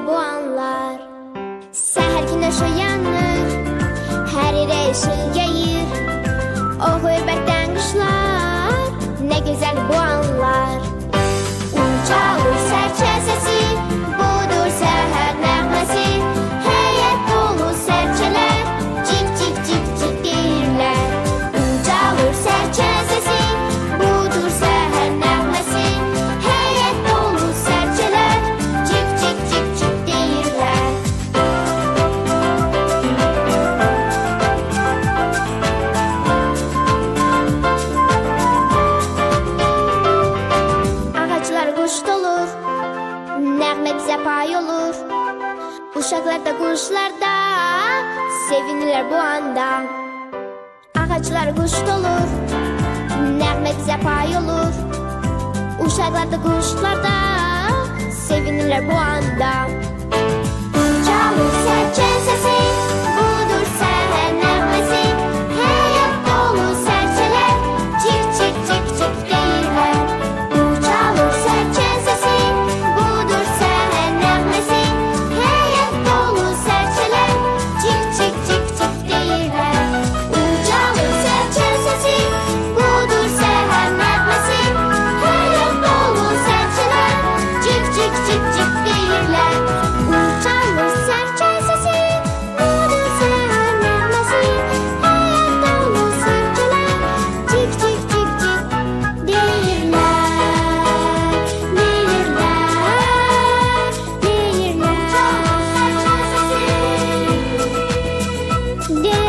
bu anlar. Səhər günəş uyanır, hər yerə işıq yayır. O hürmətdən quşlar, nə gözəl bu anlar. Ucalır sərçə səsi, budur səhər nəğməsi. Həyət dolu sərçələr, cik cik cik cik deyirlər. Ucalır sərçə səsi, budur səhər nəğməsi. Həyət dolu sərçələr, cik cik cik cik deyirlər. Ağaclar quş dolur, nəğmə bizə pay olur. Uşaqlar da quşlar da sevinirlər bu anda. Ağaclar quş dolur, nəğmə bizə pay olur. Uşaqlar da quşlar da sevinirlər bu anda. Çalır sərçə səsi, budur səhər nəğməsi. Həyat dolu sərçələr, cik cik cik cik deyirlər. Çalır sərçə səsi, budur səhər nəğməsi. Həyat dolu sərçələr, cik cik cik cik deyirlər. Çalır sərçə səsi, budur səhər nəğməsi. Həyat dolu sərçələr, cik cik cik cik deyirlər. Çalır sərçə səsi, budur səhər nəğməsi. Həyat dolu sərçələr, cik cik cik cik deyirlər. Deyirlər. Deyirlər.